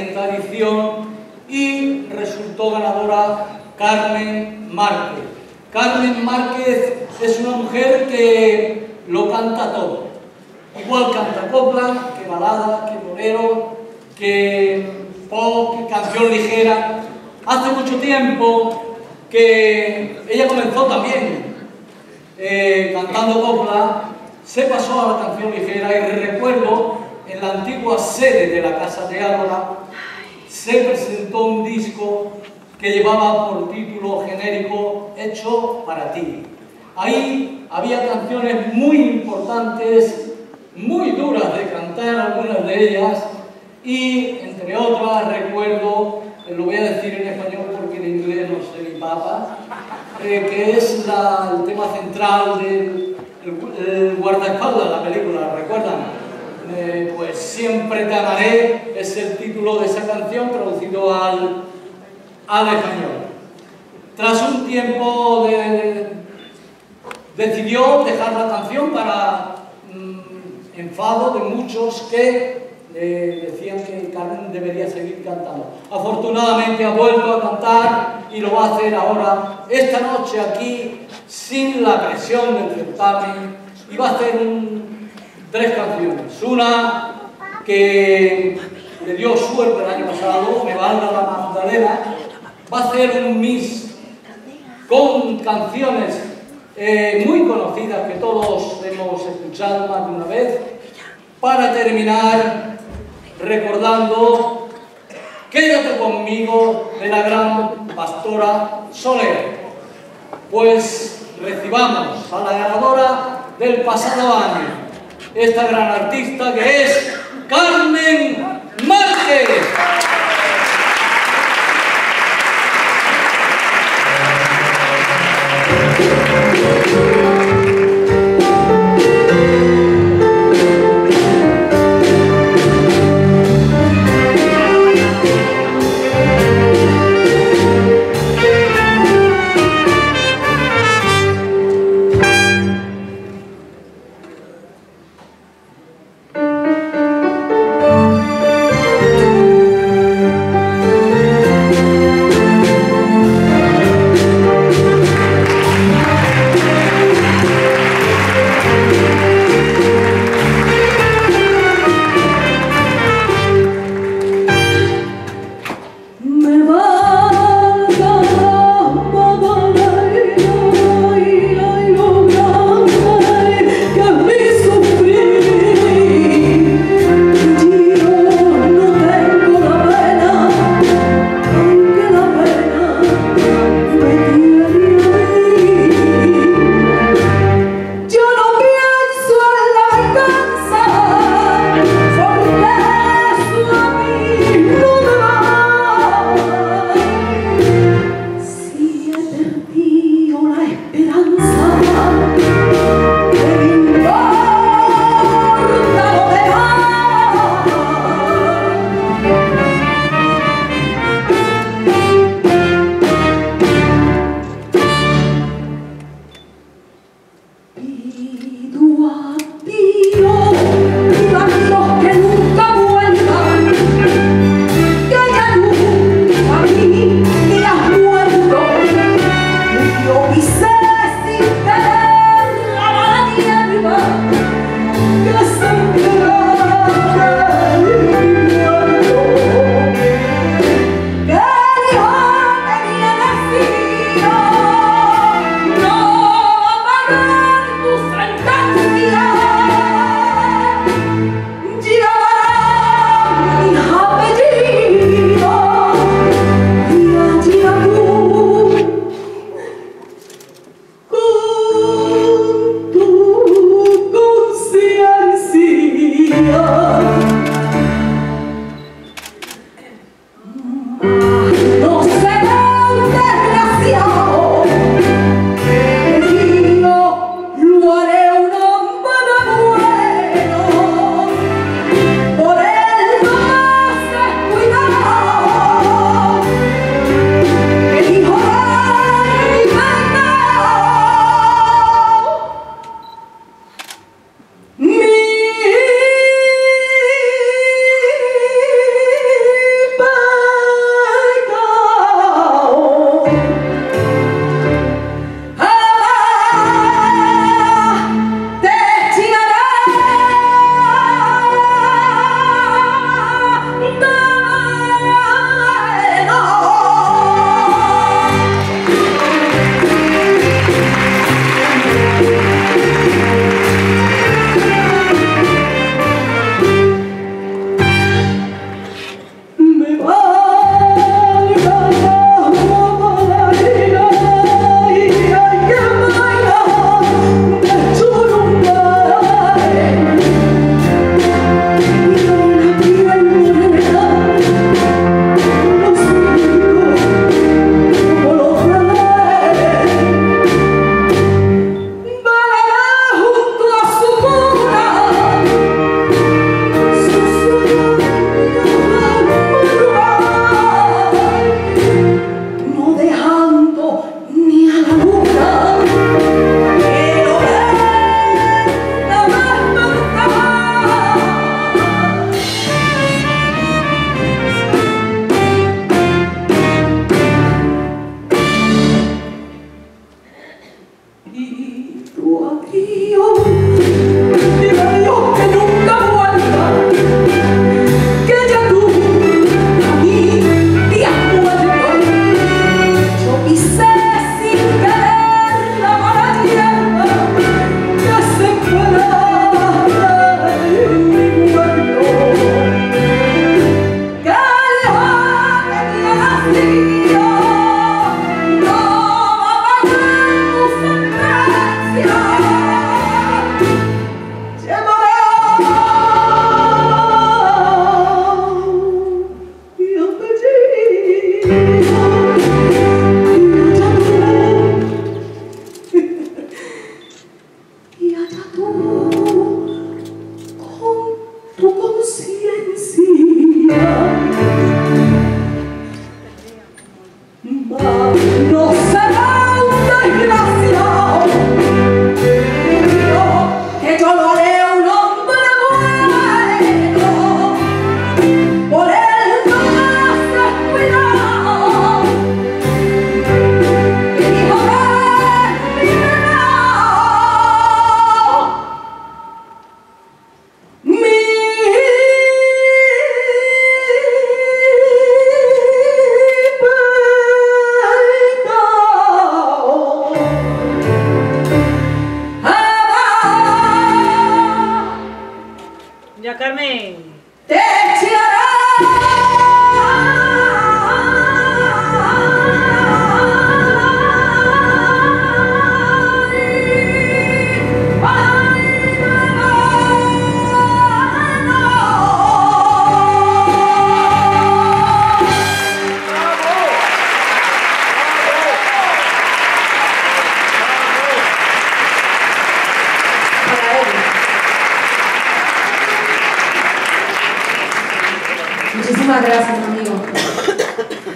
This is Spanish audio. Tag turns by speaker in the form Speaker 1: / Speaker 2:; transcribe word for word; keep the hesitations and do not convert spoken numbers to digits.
Speaker 1: quinta edición y resultó ganadora Carmen Márquez. Carmen Márquez es una mujer que lo canta todo. Igual canta copla, que balada, que bolero, que pop, que canción ligera. Hace mucho tiempo que ella comenzó también eh, cantando copla, se pasó a la canción ligera y recuerdo en la antigua sede de la Casa de Álora se presentó un disco que llevaba por título genérico Hecho para ti. Ahí había canciones muy importantes, muy duras de cantar, algunas de ellas, y entre otras recuerdo, lo voy a decir en español porque en inglés no sé ni papa, eh, que es la, el tema central del el, el guardaespaldas de la película, ¿recuerdan? Eh, pues Siempre te amaré es el título de esa canción traducido al, al español. Tras un tiempo de, de, decidió dejar la canción para mmm, enfado de muchos que eh, decían que Carmen debería seguir cantando. Afortunadamente ha vuelto a cantar y lo va a hacer ahora esta noche aquí sin la presión del certamen y va a hacer un tres canciones. Una que le dio suerte el año pasado, Me valga la Magdalena, va a hacer un mix con canciones eh, muy conocidas que todos hemos escuchado más de una vez, para terminar recordando Quédate conmigo de la gran Pastora Soler. Pues recibamos a la ganadora del pasado año, esta gran artista que es Carmen Márquez.
Speaker 2: Thank you. Muchísimas gracias.